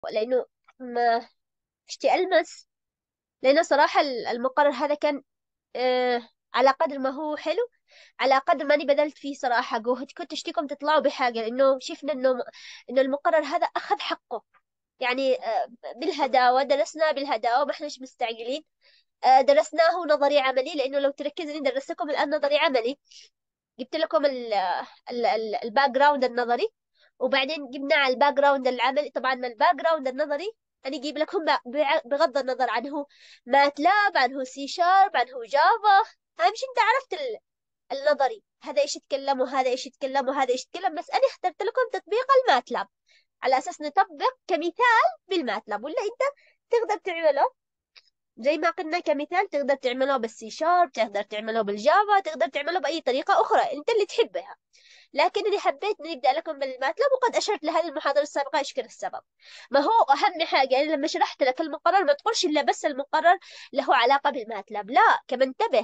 لأنه ما اشتي ألمس. لأنه صراحة المقرر هذا كان على قدر ما هو حلو، على قدر ماني بذلت فيه صراحة جهد. كنت اشتيكم تطلعوا بحاجة، لأنه شفنا إنه المقرر هذا أخذ حقه. يعني بالهداوة درسناه بالهداوة، ما احناش مستعجلين. درسناه نظري عملي، لأنه لو تركزني درستكم الآن نظري عملي. جبت لكم الباك جراوند النظري، وبعدين جبنا على الباك جراوند العملي. طبعا من الباك جراوند النظري أنا أجيب لكم بغض النظر عنه ماتلاب، عنه سي شارب، عنه جافا. أهم شيء أنت عرفت النظري هذا ايش يتكلم وهذا ايش يتكلم وهذا ايش يتكلم. بس انا اخترت لكم تطبيق الماتلاب على اساس نطبق كمثال بالماتلاب، ولا انت تقدر تعمله زي ما قلنا كمثال. تقدر تعمله بالسي شارب، تقدر تعمله بالجافا، تقدر تعمله باي طريقه اخرى انت اللي تحبها. لكن اللي حبيت نبدا لكم بالماتلاب، وقد اشرت لهذه المحاضره السابقه ايش كان السبب. ما هو اهم حاجه يعني لما شرحت لك المقرر ما تقولش الا بس المقرر له علاقه بالماتلاب، لا كمان انتبه.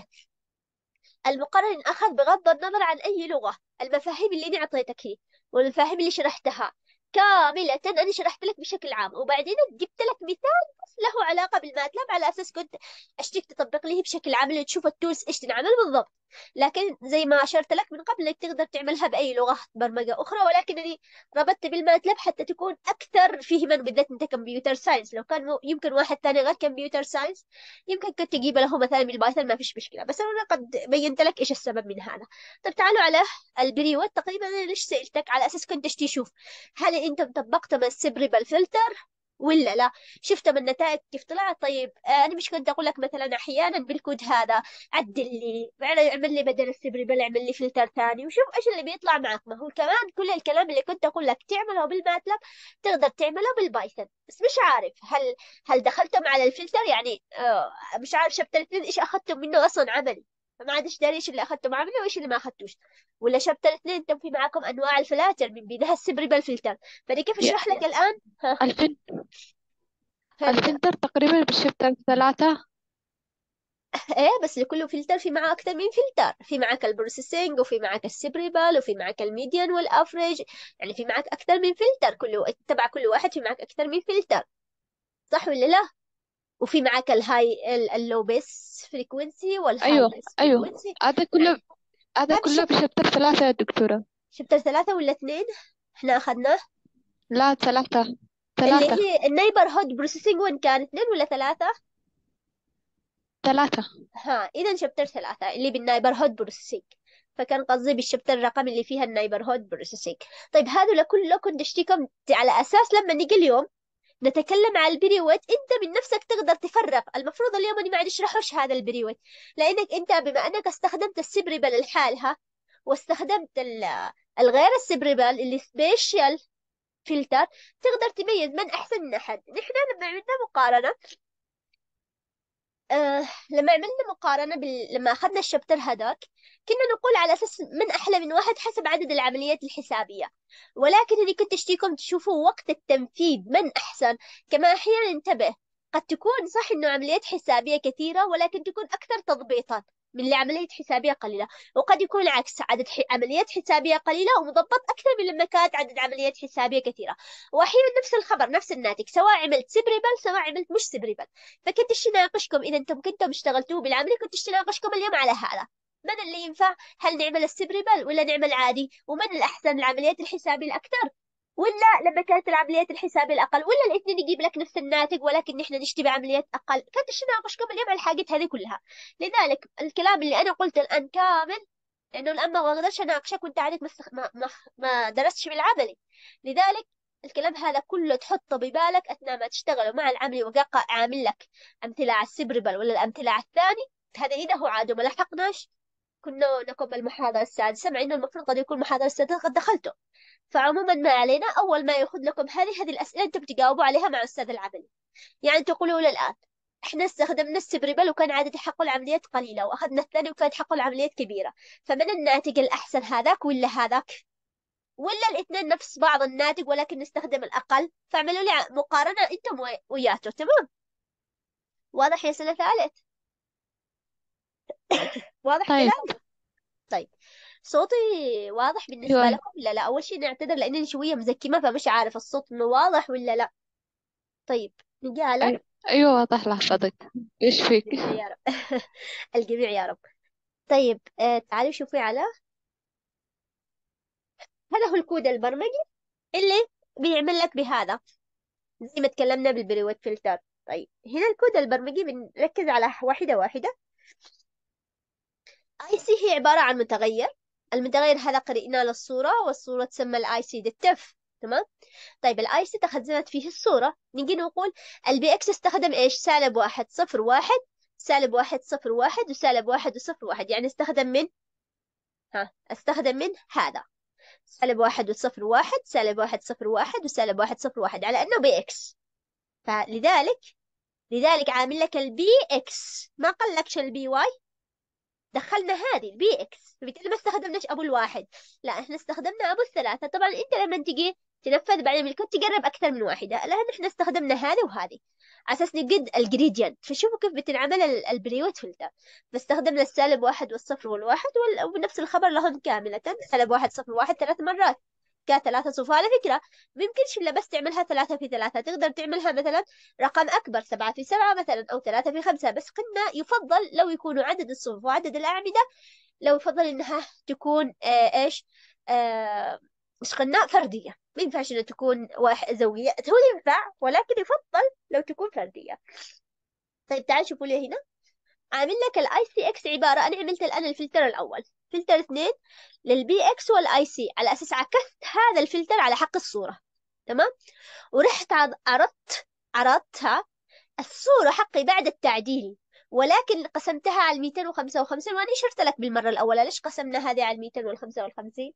المقرر أخذ بغض النظر عن أي لغة المفاهيم اللي أنا أعطيتك هي، والمفاهيم اللي شرحتها كاملة أنا شرحت لك بشكل عام، وبعدين جبت لك مثال بس له علاقة بالماتلاب على أساس كنت أشتيك تطبق لي بشكل عملي وتشوف التولز إيش تنعمل بالضبط. لكن زي ما أشرت لك من قبل إنك تقدر تعملها بأي لغة برمجة أخرى، ولكنني ربطت بالماتلاب حتى تكون أكثر فهما، بالذات أنت كمبيوتر ساينس. لو كان يمكن واحد ثاني غير كمبيوتر ساينس يمكن كنت تجيب له مثلا بالبايثون، ما فيش مشكلة، بس أنا قد بينت لك إيش السبب من هذا. طيب تعالوا على البريود. تقريبا أنا ليش سألتك على أساس كنت تشوف هل أنت طبقت من السبري بالفلتر ولا لا. شفت من النتائج كيف طلعت. طيب أنا مش كنت أقول لك مثلا أحيانا بالكود هذا عدل لي، يعني اعمل لي بدل السبري بل اعمل لي فلتر ثاني وشوف ايش اللي بيطلع معك. ما هو كمان كل الكلام اللي كنت اقول لك تعمله بالماتلاب تقدر تعمله بالبايثون. بس مش عارف هل دخلتم على الفلتر يعني مش عارف شابتر 2 ايش اخذتم منه اصلا عملي. فما عادش داري ايش اللي اخذتم عملي وايش اللي ما اخذتوش. ولا شابتر 2 انتم في معاكم انواع الفلاتر من بينها السبريبل فلتر. فانا كيف يا اشرح لك الان. ها الفل... نبدا. الفلتر تقريبا بالشابتر 3. ايه بس لكل فلتر في معاه اكثر من فلتر. في معك البروسيسنج، وفي معك السبريبل، وفي معك الميديان والافريج. يعني في معك اكثر من فلتر، تبع كل واحد في معك اكثر من فلتر. صح ولا لا؟ وفي معك اللو بيس فريكونسي والهاي أيوه، بيس أيوه. فريكونسي. هذا كله يعني هذا هذا كله بشابتر 3 يا دكتورة. شابتر 3 ولا 2 احنا اخذناه. لا، 3. اللي 3. هي النيبر هود بروسيسنج، وين كان 2 ولا 3؟ 3. ها اذا شابتر 3 اللي بالنايبر هود بروسيسنج. فكان قصدي بالشابتر الرقم اللي فيها النايبر هود بروسيسنج. طيب هذول كلكم دشتيكم على اساس لما نيجي اليوم نتكلم على البريوت انت من نفسك تقدر تفرق. المفروض اليوم اني ما عاد اشرحوش هذا البريوت، لانك انت بما انك استخدمت السبريبل لحالها واستخدمت الغير السبريبل اللي سبيشال فلتر، تقدر تميز من احسن من احد. نحن لما عملنا مقارنة، لما عملنا مقارنة لما أخذنا الشابتر هذاك كنا نقول على أساس من أحلى من واحد حسب عدد العمليات الحسابية. ولكن اللي كنت أشتيكم تشوفوا وقت التنفيذ من أحسن. كما أحيانا انتبه، قد تكون صح إنه عمليات حسابية كثيرة ولكن تكون أكثر تضبيطا من اللي عملية حسابية قليلة. وقد يكون العكس، عدد عمليات حسابية قليلة ومضبط أكثر من لما كانت عدد عمليات حسابية كثيرة. وأحيانا نفس الخبر نفس الناتج، سواء عملت سبريبل سواء عملت مش سبريبل. فكنت ناقشكم اذا انتم كنتم اشتغلتوا بالعملي، كنت ناقشكم اليوم على هذا. من اللي ينفع، هل نعمل السبريبل ولا نعمل عادي، ومن الاحسن العمليات الحسابية الاكثر ولا لما كانت العمليات الحسابية الاقل، ولا الاثنين يجيب لك نفس الناتج ولكن نحن نشتي بعمليات اقل. كنت ناقشكم اليوم على الحاجات هذه كلها. لذلك الكلام اللي انا قلته الان كامل، لانه الان ما اقدرش اناقشك وانت عادك ما درستش بالعملي. لذلك الكلام هذا كله تحطه ببالك أثناء ما تشتغلوا مع العملي، وقاقة عامل لك أمثلة على السبربل ولا الأمثلة على الثاني. هذا إذا هو عاد ما لحقناش كنا نقوم بالمحاضرة السادسة، مع إنه المفروض قد يكون المحاضرة السادسة قد دخلته. فعموما ما علينا، أول ما يأخذ لكم هذه الأسئلة أنتم بتجاوبوا عليها مع الأستاذ العملي. يعني تقولوا له الآن احنا استخدمنا السبريبل وكان عدد حقه العمليات قليلة، واخذنا الثاني وكانت حقه العمليات كبيرة. فمن الناتج الأحسن، هذاك ولا هذاك، ولا الاثنين نفس بعض الناتج ولكن نستخدم الأقل؟ فاعملوا لي مقارنة أنتم وياته. تمام؟ واضح يا سنة ثالث؟ واضح طيب. كلامي؟ طيب صوتي واضح بالنسبة أيوه. لكم ولا لا؟ أول شيء نعتذر لأنني شوية مزكمة فمش عارف الصوت إنه واضح ولا لا. طيب نجي على أيوة واضح لحظتك. إيش فيك؟ الجميع يا رب. الجميع يا رب. طيب تعالوا شوفي على، هذا هو الكود البرمجي اللي بيعمل لك بهذا، زي ما تكلمنا بالبريوت فلتر. طيب هنا الكود البرمجي بنركز على واحدة واحدة. اي سي هي عبارة عن متغير، المتغير هذا قرئنا للصورة، والصورة تسمى الاي سي ديتف. تمام. طيب الاي سي تخزنت فيه الصورة، نجي نقول البي اكس استخدم ايش؟ سالب واحد صفر واحد، سالب واحد صفر واحد، وسالب واحد وصفر واحد. يعني استخدم من، استخدم من هذا سالب واحد وصفر واحد، سالب واحد صفر واحد، وسالب واحد صفر واحد، على انه بي اكس. لذلك عامل لك البي اكس، ما قال لكش البي واي. دخلنا هذه البي اكس، فبالتالي ما استخدمناش ابو الواحد، لا احنا استخدمنا ابو الثلاثه. طبعا انت لما تجي تنفذ بعدين بالكود تقرب اكثر من واحده، لان احنا استخدمنا هذه وهذه على اساس نقد الجريدينت. فشوفوا كيف بتنعمل البريوت فلتر. فاستخدمنا السالب واحد والصفر والواحد ونفس الخبر لهم كامله، سالب واحد صفر واحد ثلاث مرات كثلاثة صفر. على فكرة ممكنش إلا بس تعملها ثلاثة في ثلاثة، تقدر تعملها مثلا رقم أكبر، سبعة في سبعة مثلا، أو ثلاثة في خمسة. بس قلنا يفضل لو يكونوا عدد الصفوف وعدد الأعمدة، لو يفضل إنها تكون إيش، مش قلنا فردية. ما ينفعش إنها تكون واحد زوجية، هو ينفع ولكن يفضل لو تكون فردية. طيب تعال شوفوا لي هنا، عامل لك الاي سي اكس عباره، انا عملت الان الفلتر الاول، فلتر اثنين للبي اكس والاي سي، على اساس عكست هذا الفلتر على حق الصوره. تمام. ورحت عرضتها الصوره حقي بعد التعديل، ولكن قسمتها على 255. وانا اشرت لك بالمره الاولى ليش قسمنا هذه على 255.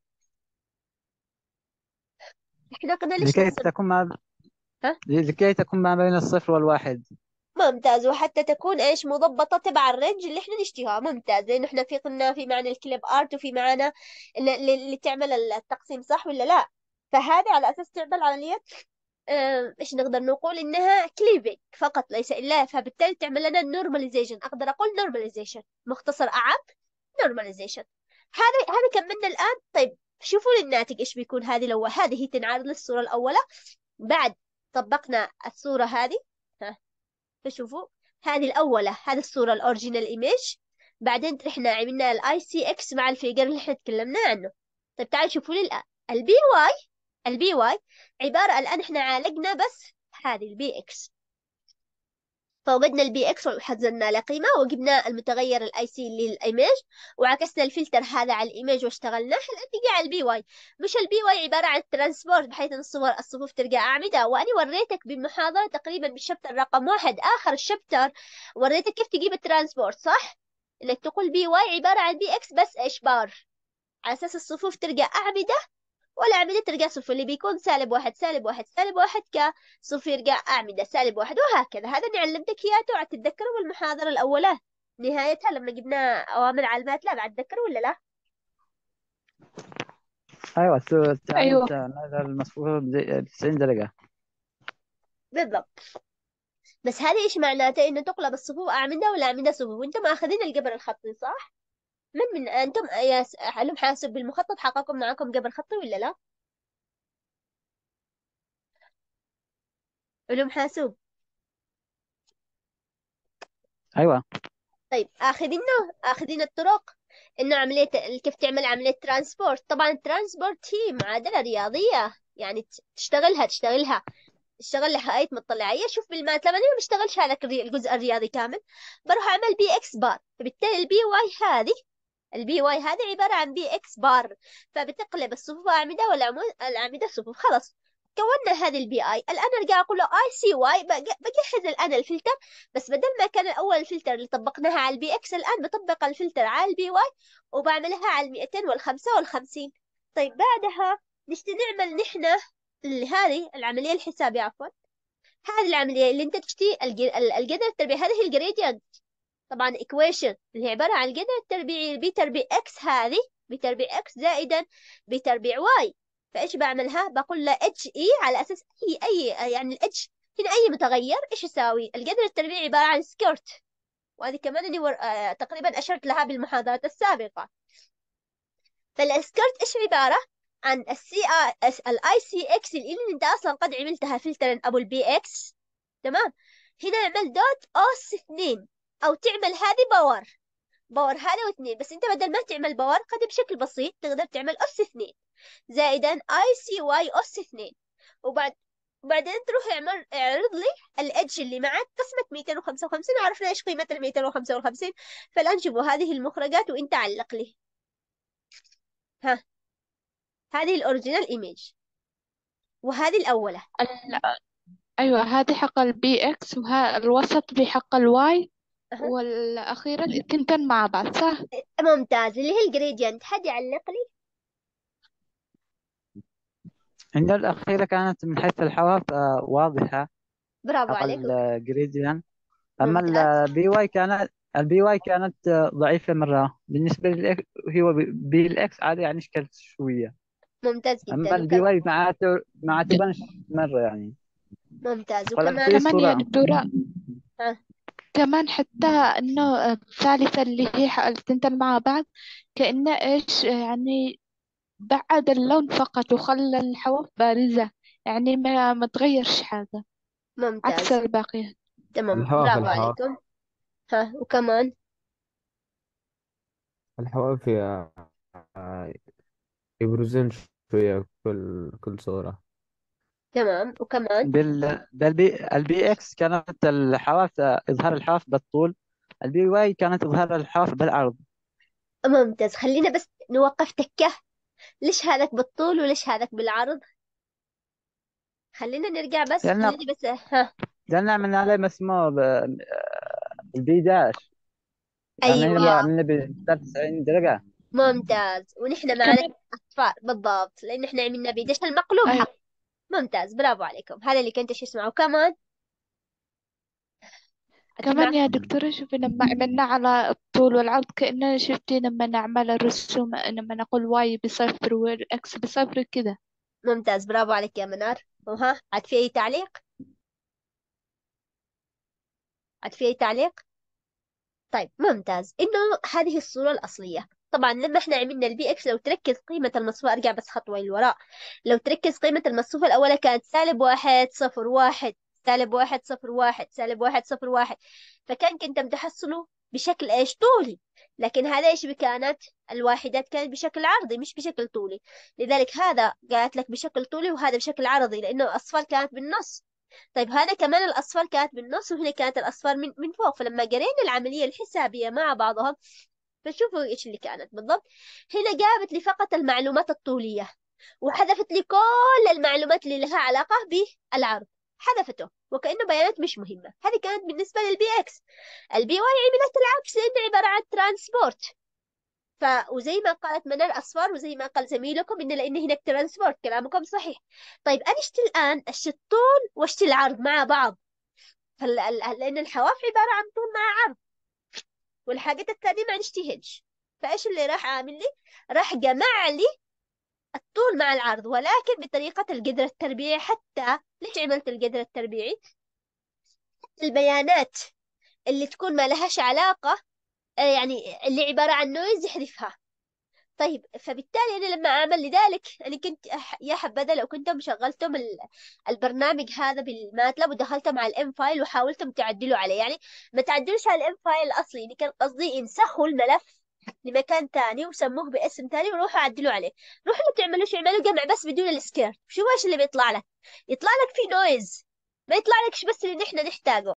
احنا قلنا ليش لكي نقسم. تكون ما ها، لكي تكون ما بين الصفر والواحد. ممتاز. وحتى تكون ايش مضبطه تبع الرينج اللي احنا نشتيها. ممتاز، لانه احنا في قلنا في معنى الكليب ارت، وفي معنى اللي تعمل التقسيم صح ولا لا. فهذه على اساس تعمل عمليه ايش نقدر نقول انها كليفنج فقط ليس الا، فبالتالي تعمل لنا نورماليزيشن. اقدر اقول نورماليزيشن مختصر اعم، نورماليزيشن. هذا كملنا الان. طيب شوفوا لي الناتج ايش بيكون. هذه لو هذه تنعرض للصوره الاولى بعد طبقنا الصوره هذه، فشوفوا هذه الأولى، هذه الصورة الأوريجينال إيميج. بعدين رحنا عملنا الاي سي اكس مع الفيجر اللي احنا تكلمنا عنه. طيب تعالوا شوفوا لي الآن البي واي. البي واي عبارة، الآن احنا عالجنا بس هذه البي اكس، فوجدنا البي اكس وحددنا له قيمة، وجبنا المتغير الاي سي للايميج، وعكسنا الفلتر هذا على الايميج واشتغلناه. الآن نجي على البي واي. مش البي واي عبارة عن الترانسبورت بحيث ان الصفوف ترجع أعمدة. وأنا وريتك بالمحاضرة تقريبا بالشابتر رقم واحد آخر الشابتر، وريتك كيف تجيب الترانسبورت صح؟ انك تقول بي واي عبارة عن بي اكس بس ايش بار، على اساس الصفوف ترجع أعمدة والأعمدة ترجع صفر. اللي بيكون سالب واحد سالب واحد سالب واحد كصفر يرجع أعمدة سالب واحد، وهكذا. هذا اللي علمتك إياه، توعد تتذكروا بالمحاضرة الأولى نهايتها لما جبنا أوامر على الماتلاب. بعد تذكروا ولا لا؟ أيوة، أيوة. تعلمت هذا المفروض 90 درجة. بالضبط. بس هذه إيش معناته؟ إنه تقلب الصفوف أعمدة والأعمدة صفوف. وأنتم أخذين الجبر الخطي صح؟ من أنتم يا علوم حاسب بالمخطط حقكم معكم جبر خطي ولا لا؟ علوم حاسوب. أيوة. طيب اخذين الطرق انه عمليه كيف تعمل عمليه ترانسبورت. طبعا الترانسبورت هي معادله رياضيه، يعني تشتغل لها آية مطلعية. شوف بالمات لما انا ما بشتغلش هذا الجزء الرياضي كامل، بروح اعمل بي اكس بار. فبالتالي البي واي هذه عبارة عن بي اكس بار، فبتقلب الصفوف أعمدة والأعمدة صفوف. خلاص كونا هذه البي اي. الآن ارجع اقول له اي سي واي، بجهز الآن الفلتر. بس بدل ما كان الأول الفلتر اللي طبقناها على البي اكس، الآن بطبق الفلتر على البي واي وبعملها على 255. طيب بعدها نشتي نعمل نحن هذه العملية الحسابية، عفوا هذه العملية اللي انت تشتي القدر التربيعي. هذه هي الجريدينت طبعا equation اللي هي عبارة عن الجذر التربيعي ب تربيع x، هذه ب تربيع x زائدا ب تربيع y. فايش بعملها؟ بقول له اتش اي على اساس اي يعني الاتش هنا اي متغير ايش يساوي. الجذر التربيعي عبارة عن سكيرت، وهذه كمان اني تقريبا اشرت لها بالمحاضرات السابقة. فالسكيرت ايش عبارة عن الاي سي اكس اللي انت اصلا قد عملتها فلترا ابو البي اكس. تمام. هنا اعمل دوت أس 2، أو تعمل هذه باور هذا واثنين، بس انت بدل ما تعمل باور قد بشكل بسيط تقدر تعمل أس 2 زائدا اي سي واي أس 2. وبعدين تروح اعرض لي الإدج اللي معك قسمة 255. عرفنا ايش قيمة ال 255. فالآن شوفوا هذه المخرجات وانت علق لي. ها، هذه الأوريجينال ايميج وهذه الأولى. ال... أيوة، هذه حق البي إكس، الوسط بحق الواي، أها. والأخيرة التنتين مع بعض، صح؟ ممتاز، اللي هي الجريدينت. حد يعلق لي؟ عند الأخيرة كانت من حيث الحواف واضحة، برافو حق عليك. الجريديان. أما ممتاز. البي واي كانت ضعيفة مرة بالنسبة للإكس. هو بي الإكس عادي يعني اشكلت شوية. ممتاز أما جدا. البي واي ما تبانش مرة يعني. ممتاز قلبت وكمان. لي كمان يا الصورة. دكتورة، ها. كمان حتى إنه الثالثة اللي هي التنتين مع بعض، كأنه إيش يعني، بعد اللون فقط وخلى الحواف بارزة، يعني ما تغيرش حاجة عكس ممتاز. الباقية. تمام، الحواف برافو الحواف عليكم. ها، وكمان. الحواف آه، يبرزون شوية كل صورة. تمام، وكمان. البي اكس كانت الحواف اظهار الحواف بالطول. البي واي كانت اظهار الحواف بالعرض. ممتاز، خلينا بس نوقف تكة. ليش هذاك بالطول وليش هذاك بالعرض؟ خلينا نرجع بس، لان خليني بس. ها. لان عملنا عليه مسموع البي داش. يعني ايوه. لما عملنا ب 93 درجة. ممتاز، ونحن معنا كمان اصفار بالضبط لان احنا عملنا بيدش المقلوب أيوة. حق. ممتاز، برافو عليكم. هذا اللي كنت شو اسمعه. وكمان اكيد كمان معك. يا دكتورة، شوفي لما عملنا على الطول والعرض، كأننا شفتي لما نعمل الرسوم، لما نقول واي بصفر والإكس بصفر كده. ممتاز، برافو عليك يا منار. وها، عاد في اي تعليق؟ عاد في اي تعليق؟ طيب ممتاز. انه هذه الصورة الأصلية. طبعا لما احنا عملنا البي اكس، لو تركز قيمة المصفوفة، ارجع بس خطوة للوراء. لو تركز قيمة المصفوفة الأولى كانت -1 0 1، -1 0 1، -1 0 1. فكان كنت تحصله بشكل ايش؟ طولي. لكن هذا ايش كانت؟ الواحدات كانت بشكل عرضي مش بشكل طولي. لذلك هذا قالت لك بشكل طولي وهذا بشكل عرضي لأنه الأصفار كانت بالنص. طيب هذا كمان الأصفار كانت بالنص وهنا كانت الأصفار من فوق. فلما قرينا العملية الحسابية مع بعضها فشوفوا إيش اللي كانت بالضبط. هنا جابت لي فقط المعلومات الطولية وحذفت لي كل المعلومات اللي لها علاقة بالعرض. حذفته وكأنه بيانات مش مهمة. هذه كانت بالنسبة للبي اكس. البي واي عملت العكس لأنه عبارة عن ترانسبورت. وزي ما قالت منال أصفار وزي ما قال زميلكم إن لأن هناك ترانسبورت. كلامكم صحيح. طيب أنا اشتي الآن الطول واشتي العرض مع بعض. لأن الحواف عبارة عن طول مع عرض والحاجات الثانية ما نشتهج. فإيش اللي راح عامل لي؟ راح جمع لي الطول مع العرض ولكن بطريقة الجذر التربيعي. حتى ليش عملت الجذر التربيعي؟ البيانات اللي تكون ما لهاش علاقة، يعني اللي عبارة عن نويز يحذفها. طيب فبالتالي أنا لما أعمل لذلك أنا كنت يا حبذا لو كنتم شغلتم البرنامج هذا بالماتلاب ودخلتم على الام فايل وحاولتم تعدلوا عليه. يعني ما تعدلوش على الام فايل الأصلي اللي كان قصدي انسخوا الملف لمكان ثاني وسموه باسم ثاني وروحوا عدلوا عليه. روحوا ما تعملوش، اعملوا جمع بس بدون السكير. شو ايش اللي بيطلع لك؟ يطلع لك فيه نويز، ما يطلع لكش بس اللي نحن نحتاجه.